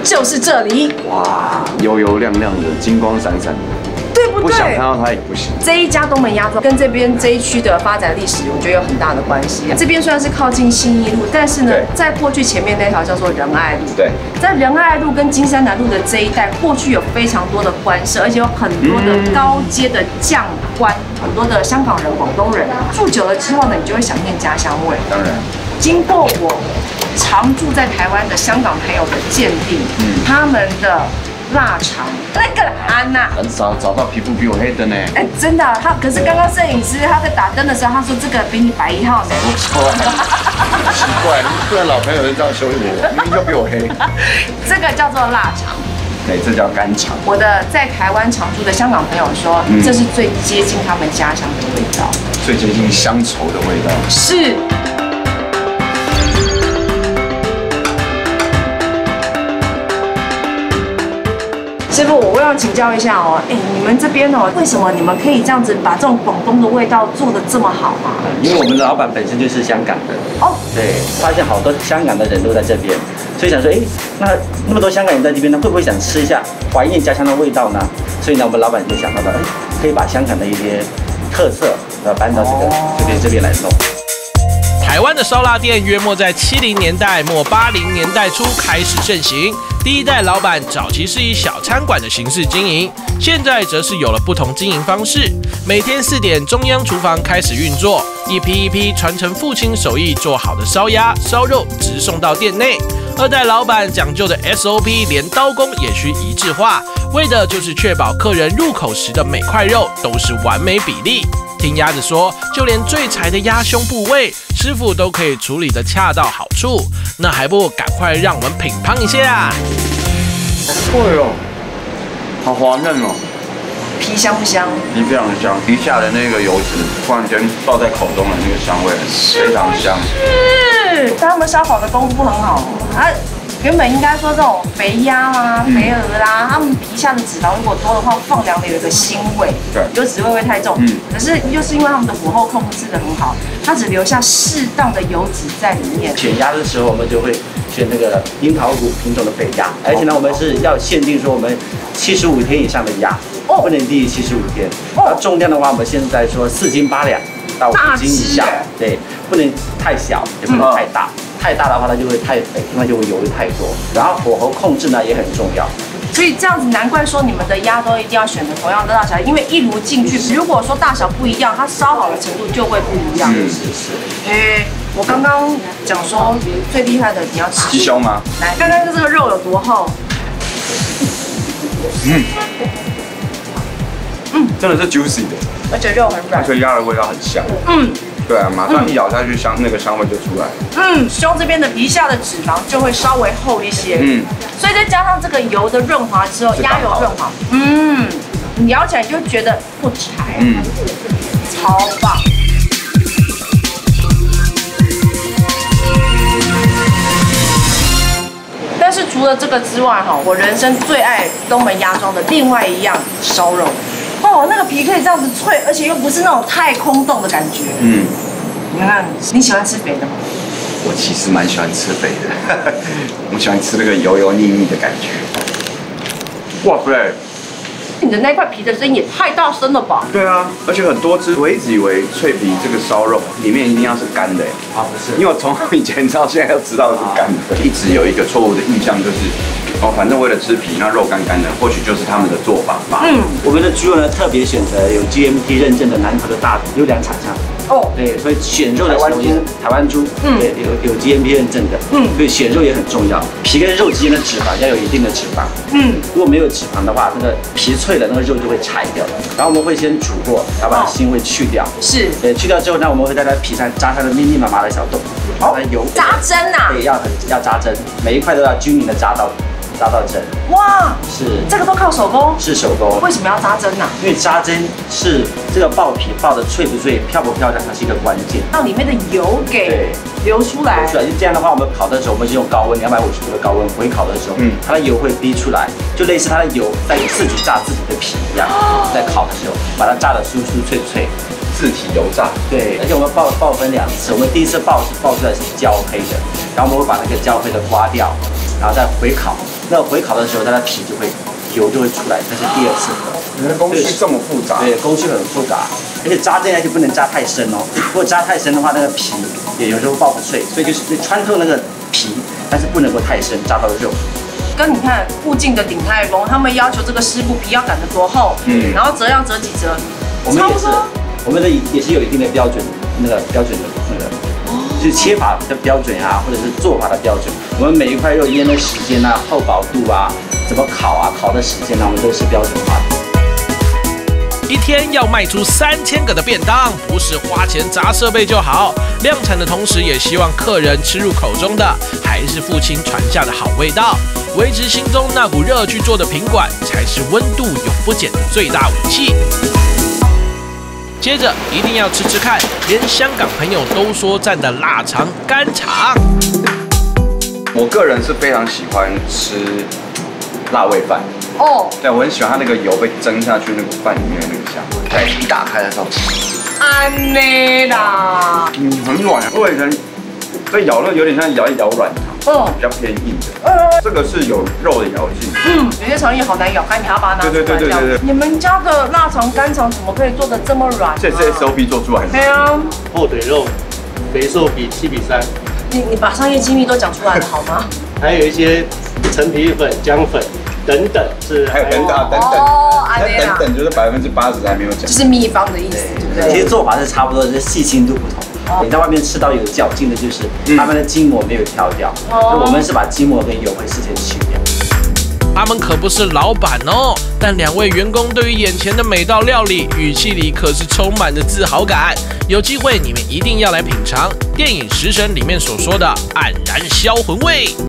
就是这里。 哇，油油亮亮的，金光闪闪的。 对不对？ 不想看到它也不行。 这一家东门鸭庄跟这边这一区的发展历史，我觉得有很大的关系。这边虽然是靠近信义路，但是呢，在过去前面那条叫做仁爱路。 对， 在仁爱路跟金山南路的这一带，过去有非常多的官舍，而且有很多的高阶的将官，很多的香港人、广东人住久了之后呢，你就会想念家乡味。 当然， 经过我常住在台湾的香港朋友的鉴定，他们的 腊肠那个安呐， 很少找到皮肤比我黑的呢。 哎，真的，可是刚刚摄影师他在打灯的时候，他说这个比你白1号呢。 奇怪，不然老朋友就这样羞辱我，明明就比我黑。 这个叫做腊肠， 对，这叫干肠。 我的在台湾常住的香港朋友说，这是最接近他们家乡的味道， 最接近乡愁的味道。 是。 师傅，我想请教一下哦，哎，你们这边哦，为什么你们可以这样子把这种广东的味道做得这么好啊？ 因为我们的老板本身就是香港的哦，对，发现好多香港的人都在这边，所以想说，哎，那么多香港人在这边呢，会不会想吃一下怀念家乡的味道呢？所以呢，我们老板就想到了，哎，可以把香港的一些特色，搬到这边来弄。 台湾的烧腊店约莫在70年代末80年代初开始盛行。第一代老板早期是以小餐馆的形式经营，现在则是有了不同经营方式。每天4点，中央厨房开始运作，一批一批传承父亲手艺做好的烧鸭、烧肉直送到店内。2代老板讲究的 SOP， 连刀工也需一致化，为的就是确保客人入口时的每块肉都是完美比例。 听鸭子说，就连最柴的鸭胸部位，师傅都可以处理得恰到好处。那还不赶快让我们品尝一下？ 对哦，好滑嫩哦， 皮香不香？ 皮非常香，皮下的那个油脂突然间爆在口中的那个香味非常香。 是，但他们烧烤的功夫很好啊。 原本应该说这种肥鸭啦、肥鹅啦，它们皮下的脂肪如果多的话，放凉了有一个腥味， 对， 油脂味会太重。可是又是因为他们的火候控制得很好，它只留下适当的油脂在里面。 选鸭的时候，我们就会选那个樱桃骨品种的肥鸭，而且呢，我们是要限定说我们75天以上的鸭，不能低于75天。重量的话，我们现在说4斤8两到5斤以下，对，不能太小，也不能太大。 太大的话，它就会太肥，那就会油会太多。然后火候控制呢也很重要。 所以这样子，难怪说你们的鸭都一定要选择同样的大小，因为一炉进去，如果说大小不一样，它烧好的程度就会不一样。是。我刚刚讲说最厉害的你要吃鸡胸吗？ 来，刚刚这个肉有多厚？ 真的是 juicy 的， 而且肉很软， 所以鸭的味道很香。对啊，马上一咬下去，那个香味就出来。 胸这边的皮下的脂肪就会稍微厚一些。所以再加上这个油的润滑之后，鸭油润滑，你咬起来就觉得不柴，超棒。但是除了这个之外，哈，我人生最爱东门鸭庄的另外一样烧肉。 哦，那个皮可以这样子脆，而且又不是那种太空洞的感觉。你看，你喜欢吃肥的吗？ 我其实蛮喜欢吃肥的，我喜欢吃那个油油腻腻的感觉。哇塞！ 你的那块皮的声音也太大声了吧？ 对啊，而且很多只，我一直以为脆皮这个烧肉里面一定要是干的， 不是， 因为我从以前到现在都知道是干的，一直有一个错误的印象就是。 哦，反正为了吃皮，那肉干干的，或许就是他们的做法吧。 我们的猪肉呢特别选择有 GMP 认证的南投的大优良厂商。对，所以选肉的时候也台湾猪，对，有 GMP 认证的。所以选肉也很重要。皮跟肉之间的脂肪要有一定的脂肪。如果没有脂肪的话，那个皮脆了，那个肉就会柴掉。然后我们会先煮过，要把腥味去掉。是，对，去掉之后呢，我们会在它皮上扎上密密麻麻的小洞，把它油扎针啊。 对，要扎针，每一块都要均匀的扎到针。哇，是这个都靠手工？ 是手工。为什么要扎针呢？ 因为扎针是这个爆皮爆的脆不脆、漂不漂亮，它是一个关键。 让里面的油给流出来。 这样的话，我们烤的时候，我们是用高温250度的高温回烤的时候，它的油会逼出来，就类似它的油在自己炸自己的皮一样。在烤的时候，把它炸得酥酥脆脆。 自体油炸， 对，而且我们爆分2次，我们第一次爆出来是焦黑的，然后我们会把那个焦黑的刮掉，然后再回烤， 那回烤的时候，它的皮就会油就会出来，这是第2次合。 你的工序这么复杂？ 对，工序很复杂，而且扎这样就不能扎太深哦。如果扎太深的话，那个皮也有时候爆不脆，所以就是穿透那个皮，但是不能够太深，扎到肉。 跟你看附近的鼎泰丰，他们要求这个师傅皮要擀得多厚，然后折要折几折，差不多。 我们的也是有一定的标准，那个标准的那个，就是切法的标准啊，或者是做法的标准。我们每一块肉腌的时间啊、厚薄度啊、怎么烤啊、烤的时间啊，我们都是标准化的。 一天要卖出3000个的便当，不是花钱砸设备就好。量产的同时，也希望客人吃入口中的还是父亲传下的好味道，维持心中那股热去做的品管，才是温度永不减的最大武器。接着一定要吃吃看，连香港朋友都说赞的腊肠干肠。 我个人是非常喜欢吃辣味饭。哦，对，我很喜欢它那个油被蒸下去那个饭里面的那个香味，在一打开的时候， 安内啦， 很软，味很，所以咬了有点像咬一咬软糖，比较偏硬的。这个是有肉的咬劲。 有些肠衣好难咬，干你要把它拿出来。对。你们家的腊肠干肠怎么可以做得这么软？ 这是 SOP 做出来的。 对啊， 后腿肉肥瘦比7:3。 你把商业机密都讲出来了好吗？ 还有一些陈皮粉、姜粉。等等是还有等等，等等就是80%还没有讲， 就是秘方的意思，对不对？ 其实做法是差不多，就是细心度不同。你在外面吃到有嚼劲的，就是他们的筋膜没有挑掉，我们是把筋膜跟油会事先去掉。 他们可不是老板哦，但2位员工对于眼前的每道料理，语气里可是充满着自豪感。有机会你们一定要来品尝电影《食神》里面所说的黯然销魂味。